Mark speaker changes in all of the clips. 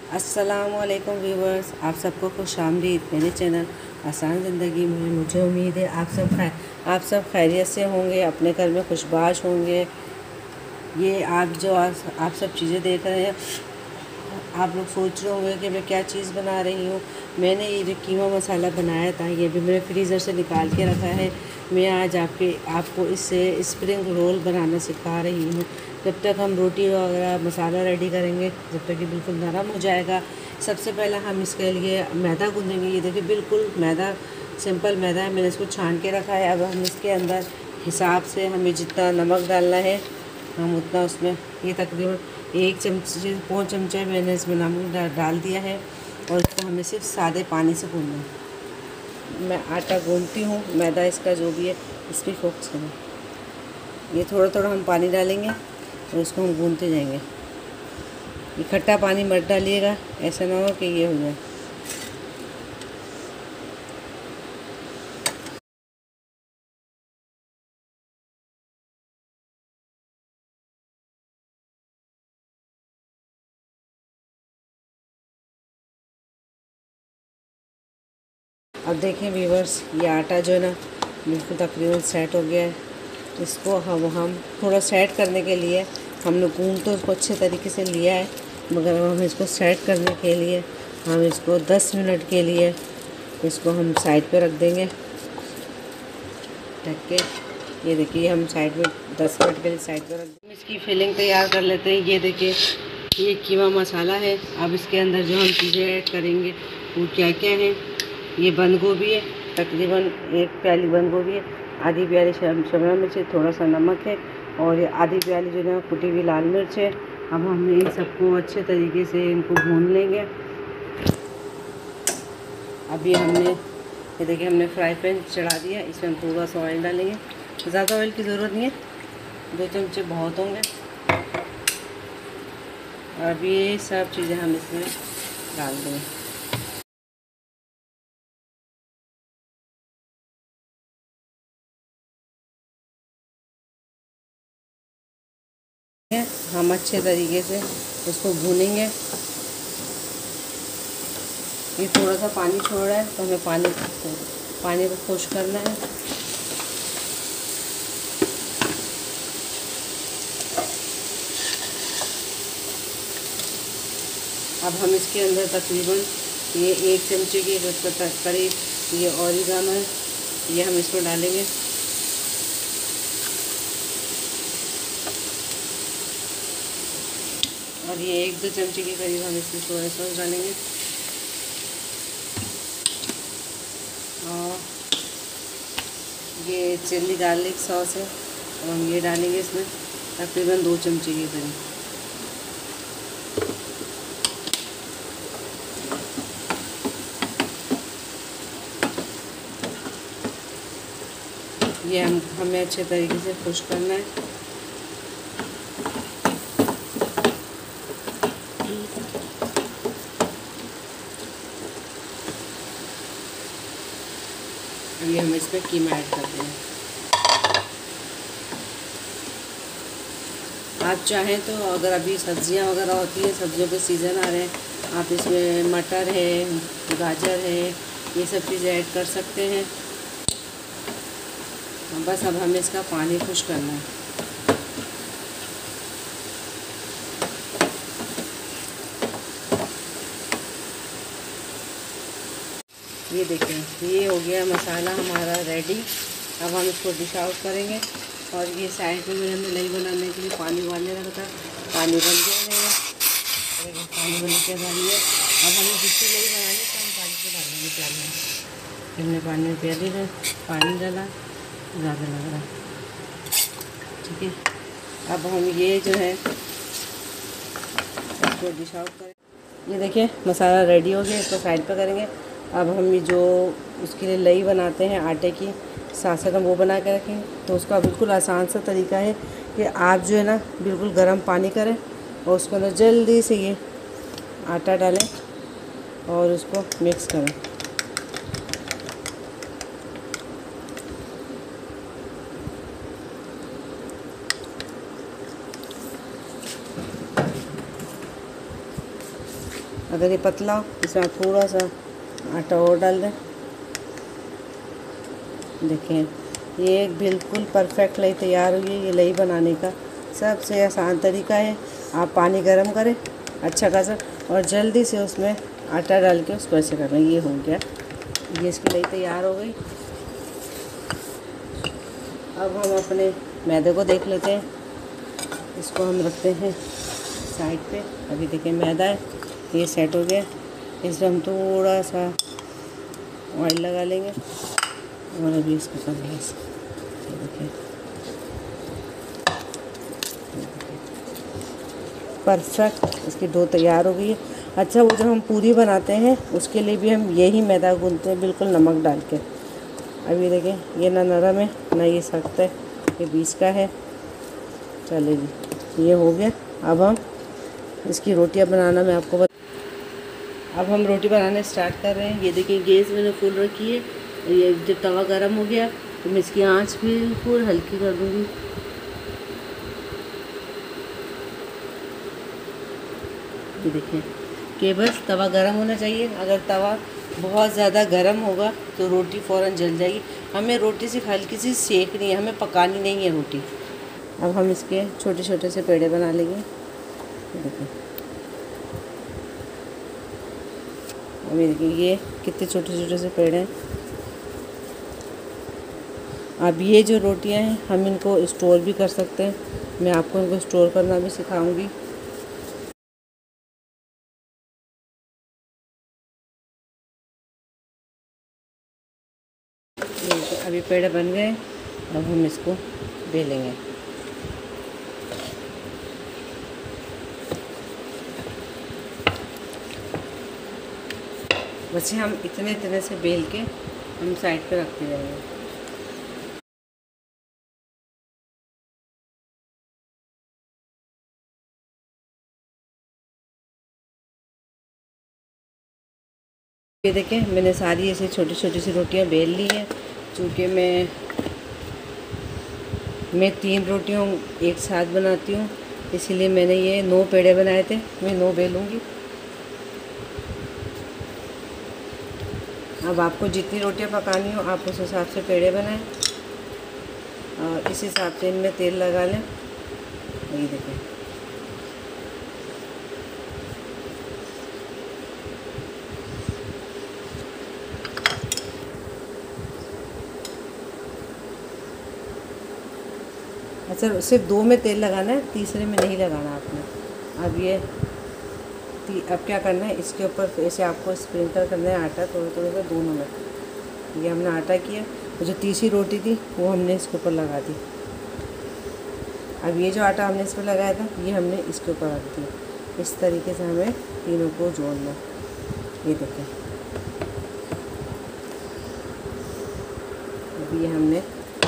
Speaker 1: अस्सलामुअलैकुम व्यूवर्स, आप सबको खुशामदीद मेरे चैनल आसान ज़िंदगी में। मुझे उम्मीद है आप सब खैरियत से होंगे, अपने घर में खुशबाश होंगे। ये आप सब चीज़ें देख रहे हैं, आप लोग सोच रहे होंगे कि मैं क्या चीज़ बना रही हूँ। मैंने ये जो कीमा मसाला बनाया था, ये भी मैंने फ्रीज़र से निकाल के रखा है। मैं आज आपको इससे स्प्रिंग रोल बनाना सिखा रही हूँ। जब तक हम रोटी वगैरह मसाला रेडी करेंगे, जब तक ये बिल्कुल नरम हो जाएगा, सबसे पहले हम इसके लिए मैदा गूँधेंगे। ये देखिए बिल्कुल मैदा, सिंपल मैदा है, मैंने इसको छान के रखा है। अब हम इसके अंदर हिसाब से हमें जितना नमक डालना है हम उतना उसमें, ये तकरीबन 1 चमचा मैंने इसमें नमक डाल दिया है। और इसको हमें सिर्फ सादे पानी से गूँधना है। मैं आटा गूँधती हूँ, मैदा इसका जो भी है इस पर फोकस करें। ये थोड़ा थोड़ा हम पानी डालेंगे और इसको हम गूँधते जाएंगे। इकट्ठा पानी मत डालिएगा, ऐसा ना हो कि ये हो जाए। अब देखें व्यूवर्स, ये आटा जो है ना बिल्कुल तकरीबन सेट हो गया है। इसको हम थोड़ा सेट करने के लिए हमने गूँध तो उसको अच्छे तरीके से लिया है, मगर हम इसको सेट करने के लिए हम इसको 10 मिनट के लिए इसको हम साइड पे रख देंगे ढक के। ये देखिए हम साइड में 10 मिनट के लिए साइड पे रख देंगे। इसकी फिलिंग तैयार कर लेते हैं। ये देखिए ये कीमा मसाला है। अब इसके अंदर जो हम चीज़ें ऐड करेंगे वो क्या क्या है। ये बंद गोभी है, तकरीबन 1 प्याली बंद गोभी है, आधी प्याली शिमला मिर्च है, थोड़ा सा नमक है, और ये आधी प्याली जो है कुटी हुई लाल मिर्च है। अब हम इन सबको अच्छे तरीके से इनको भून लेंगे। अभी ये देखिए हमने फ्राई पैन चढ़ा दिया, इसमें हम थोड़ा सा ऑयल डालेंगे। ज़्यादा ऑयल की ज़रूरत नहीं है, 2 चमचे बहुत होंगे। अब ये सब चीज़ें हम इसमें डाल देंगे। हम अच्छे तरीके से उसको भूनेंगे। ये थोड़ा सा पानी छोड़ रहा है तो हमें पानी को खुश करना है। अब हम इसके अंदर तकरीबन ये 1 चमचे के करीब ये ऑरिगानो है, ये हम इसमें डालेंगे। और ये 1-2 चमचे के करीब हम इसमें सोया सॉस डालेंगे। और ये चिल्ली गार्लिक सॉस है, और हम ये डालेंगे इसमें तकरीबन 2 चमचे के करीब। ये हमें अच्छे तरीके से खुश करना है। ये हम इसमें कीमा ऐड कर देंगे। आप चाहें तो अगर अभी सब्जियां वगैरह होती हैं, सब्जियों के सीज़न आ रहे हैं, आप इसमें मटर है, गाजर है, ये सब चीज़ें ऐड कर सकते हैं। बस अब हमें इसका पानी खुश करना है। ये देखें, ये हो गया मसाला हमारा रेडी। अब हम इसको डिश आउट करेंगे। और ये साइड में मैंने लई बनाने के लिए पानी उबालने रखा था, पानी बन गया है। पानी बन के डालिए। अब हमें जिससे लई बनानी तो हम पानी को डालेंगे प्याले में। हमने पानी में प्याली में पानी डाला, ज़्यादा लग रहा, ठीक है। अब हम ये जो है इसको डिश आउट करें। ये देखिए मसाला रेडी हो गया, इसको साइड पर करेंगे। अब हम ये जो उसके लिए लई बनाते हैं आटे की, साथ साथ हम वो बना के रखेंगे। तो उसका बिल्कुल आसान सा तरीका है कि आप जो है ना बिल्कुल गर्म पानी करें और उसके अंदर जल्दी से ये आटा डालें और उसको मिक्स करें। अगर ये पतला हो इसमें आप थोड़ा सा आटा और डाल दें। देखें ये बिल्कुल परफेक्ट लई तैयार हुई है। ये लई बनाने का सबसे आसान तरीका है। आप पानी गर्म करें अच्छा खासा और जल्दी से उसमें आटा डाल के उसको ऐसे कर लें। ये हो गया, ये इसकी लई तैयार हो गई। अब हम अपने मैदे को देख लेते हैं। इसको हम रखते हैं साइड पे। अभी देखें मैदा है, ये सेट हो गया। इसमें हम थोड़ा सा ऑयल लगा लेंगे और अभी इसको कर लेंगे। देखिए परफेक्ट इसकी डो तैयार हो गई है। अच्छा, वो जो हम पूरी बनाते हैं उसके लिए भी हम यही मैदा गूंथते हैं, बिल्कुल नमक डाल के। अभी देखें ये ना नरम है ना ये सख्त है, ये बीच का है। चलिए जी, ये हो गया। अब हम इसकी रोटियां बनाना मैं आपको अब हम रोटी बनाने स्टार्ट कर रहे हैं। ये देखिए गैस मैंने फुल रखी है। ये जब तवा गर्म हो गया तो मैं इसकी आंच बिल्कुल हल्की कर दूँगी। ये देखिए कि बस तवा गर्म होना चाहिए। अगर तवा बहुत ज़्यादा गर्म होगा तो रोटी फ़ौरन जल जाएगी। हमें रोटी सिर्फ हल्की सी सेकनी है, हमें पकानी नहीं है रोटी। अब हम इसके छोटे छोटे से पेड़े बना लेंगे। देखिए अभी देखिए ये कितने छोटे छोटे से पेड़े हैं। अब ये जो रोटियां हैं हम इनको स्टोर भी कर सकते हैं। मैं आपको इनको स्टोर करना भी सिखाऊंगी। अभी पेड़े बन गए, अब हम इसको बेलेंगे। बस हम इतने इतने से बेल के हम साइड पे रखते जाएंगे। ये देखें मैंने सारी ऐसे छोटी छोटी सी रोटियां बेल ली हैं। चूँकि मैं 3 रोटियों एक साथ बनाती हूँ, इसीलिए मैंने ये 9 पेड़े बनाए थे। मैं 9 बेलूँगी। अब आपको जितनी रोटियां पकानी हो आप उस हिसाब से पेड़े बनाएं और इस हिसाब से इनमें तेल लगा लें। ये देखें अच्छा, सिर्फ 2 में तेल लगाना है, तीसरे में नहीं लगाना आपने। अब ये अब क्या करना है, इसके ऊपर ऐसे आपको स्प्रिंकल करना है आटा थोड़ा थोड़ा सा दोनों में। ये हमने आटा किया, जो तीसरी रोटी थी वो हमने इसके ऊपर लगा दी। अब ये जो आटा हमने इस पर लगाया था ये हमने इसके ऊपर रख दिया। इस तरीके से हमें तीनों को जोड़ना। ये देखें अब ये हमने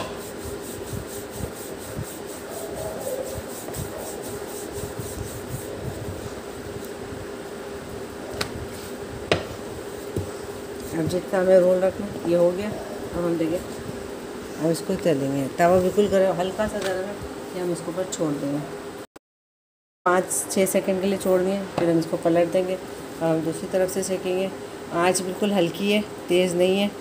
Speaker 1: अब जितना हमें रोल रखना ये हो गया। अब हम देखें अब इसको तलेंगे। तवा बिल्कुल गर्म, हल्का सा गर्म है, ये हम इसको ऊपर छोड़ देंगे। 5-6 सेकंड के लिए छोड़ दिए, फिर हम इसको पलट देंगे और हम दूसरी तरफ से सेकेंगे। आँच बिल्कुल हल्की है, तेज़ नहीं है।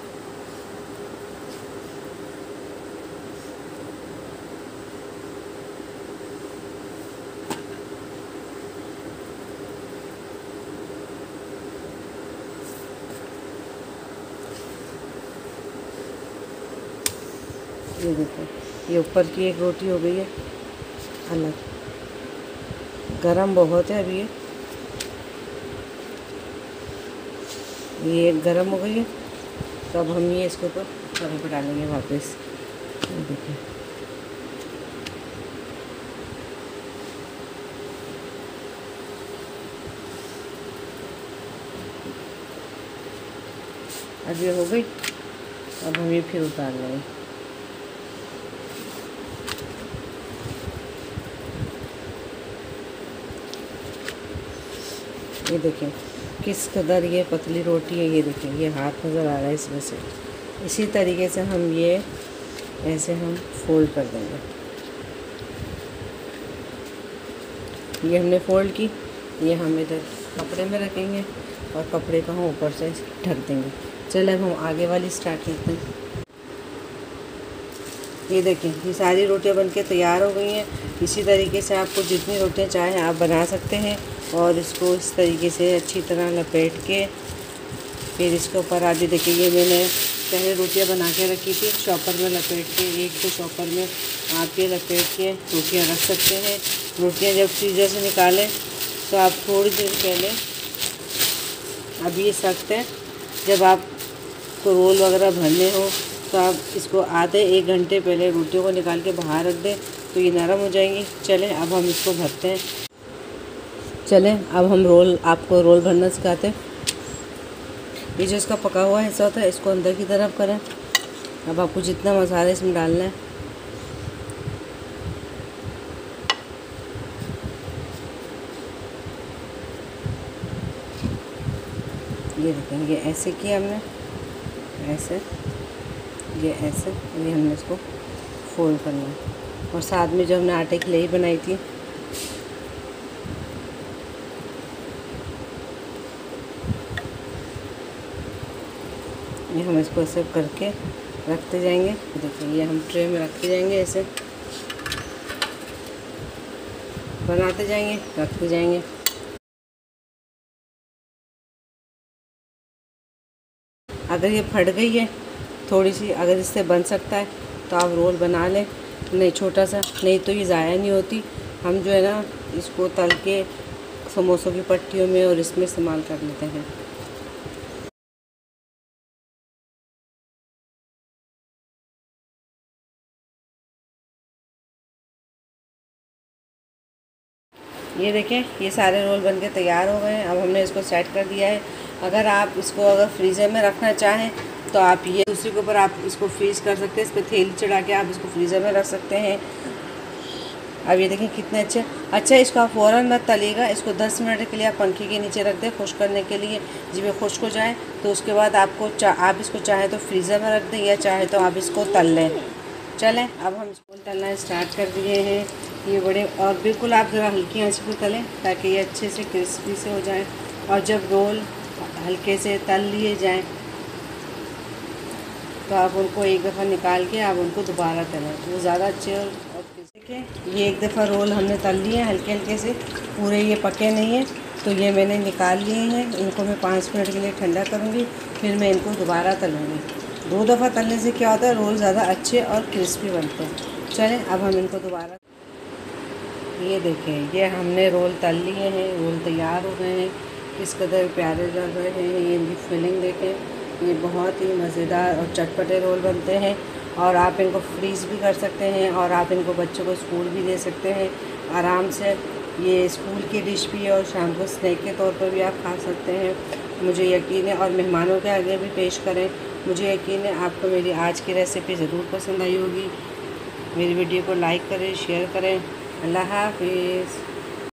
Speaker 1: ये देखो ये ऊपर की एक रोटी हो गई है अलग, गरम बहुत है। अभी ये गरम हो गई है, तो अब हम ये इसके ऊपर तवे पर डालेंगे वापस। ये देखिए अब ये हो गई। अब हम ये फिर उतार लेंगे। ये देखें किस कदर ये पतली रोटी है। ये देखें ये हाथ नज़र आ रहा है इसमें से। इसी तरीके से हम ये ऐसे हम फोल्ड कर देंगे। ये हमने फोल्ड की, ये हम इधर कपड़े में रखेंगे और कपड़े को हम ऊपर से ढक देंगे। चलो अब हम आगे वाली स्टार्ट करते हैं। ये देखें, ये सारी रोटियां बनके तैयार हो गई हैं। इसी तरीके से आपको जितनी रोटियां चाहें आप बना सकते हैं। और इसको इस तरीके से अच्छी तरह लपेट के फिर इसके ऊपर आगे देखिए, ये मैंने पहले रोटियां बना के रखी थी, शॉपर में लपेट के, एक तो शॉपर में आप ये लपेट के रोटियां रख सकते हैं। रोटियां जब फ्रीज़र से निकालें तो आप थोड़ी देर पहले, अब ये सख्त है, जब आपको रोल वगैरह भरने हो तो आप इसको आधे 1 घंटे पहले रोटियों को निकाल के बाहर रख दें तो ये नरम हो जाएंगी। चलें अब हम इसको भरते हैं। चलें अब हम आपको रोल भरना सिखाते हैं। ये जो इसका पका हुआ हिस्सा होता है इसको अंदर की तरफ करें। अब आपको जितना मसाला इसमें डालना है, ये देखें, ये ऐसे किया हमने, ऐसे, ये ऐसे, ये हमने इसको फोल्ड करना है। और साथ में जो हमने आटे की लोई बनाई थी, ये हम इसको ऐसे करके रखते जाएंगे। देखिए ये हम ट्रे में रखते जाएंगे, ऐसे बनाते जाएंगे, रखते जाएंगे। अगर ये फट गई है थोड़ी सी, अगर इससे बन सकता है तो आप रोल बना लें, नहीं छोटा सा, नहीं तो ये ज़ाया नहीं होती। हम जो है ना इसको तल के समोसों की पट्टियों में और इसमें इस्तेमाल कर लेते हैं। ये देखें, ये सारे रोल बनके तैयार हो गए हैं। अब हमने इसको सेट कर दिया है। अगर आप इसको फ्रीज़र में रखना चाहें तो आप ये दूसरे के ऊपर आप इसको फ्रीज़ कर सकते हैं। इस पर थैली चढ़ा के आप इसको फ्रीज़र में रख सकते हैं। अब ये देखें कितने अच्छा इसको आप फ़ौरन मत तलिएगा। इसको 10 मिनट के लिए आप पंखे के नीचे रख दें खुश्क करने के लिए। जब ये खुश्क हो जाए तो उसके बाद आप इसको चाहें तो फ्रीज़र में रख दें या चाहे तो आप इसको तल लें। चलें अब हम इसको तलना स्टार्ट कर दिए हैं। ये बड़े, और बिल्कुल आप ज़रा हल्की आंच पर तलें ताकि ये अच्छे से क्रिस्पी से हो जाए। और जब रोल हल्के से तल लिए जाएं तो आप उनको एक दफ़ा निकाल के आप उनको दोबारा तलें, तो वो ज़्यादा अच्छे और देखिए ये एक दफ़ा रोल हमने तल लिए हैं हल्के हल्के से, पूरे ये पके नहीं हैं, तो ये मैंने निकाल लिए हैं। इनको मैं 5 मिनट के लिए ठंडा करूँगी, फिर मैं इनको दोबारा तलूँगी। 2 दफ़ा तलने से क्या होता है, रोल ज़्यादा अच्छे और क्रिस्पी बनते हैं। चलें अब हम इनको दोबारा, ये देखें, ये हमने रोल तल लिए हैं, रोल तैयार हो गए हैं। किस कदर प्यारे लग रहे हैं। ये इनकी फिलिंग देखें, ये बहुत ही मज़ेदार और चटपटे रोल बनते हैं। और आप इनको फ्रीज़ भी कर सकते हैं और आप इनको बच्चों को स्कूल भी दे सकते हैं आराम से। ये स्कूल की डिश भी है और शाम को स्नैक के तौर पर भी आप खा सकते हैं, मुझे यकीन है। और मेहमानों के आगे भी पेश करें, मुझे यकीन है आपको मेरी आज की रेसिपी ज़रूर पसंद आई होगी। मेरी वीडियो को लाइक करें, शेयर करें। अल्लाह हाफ़िज़।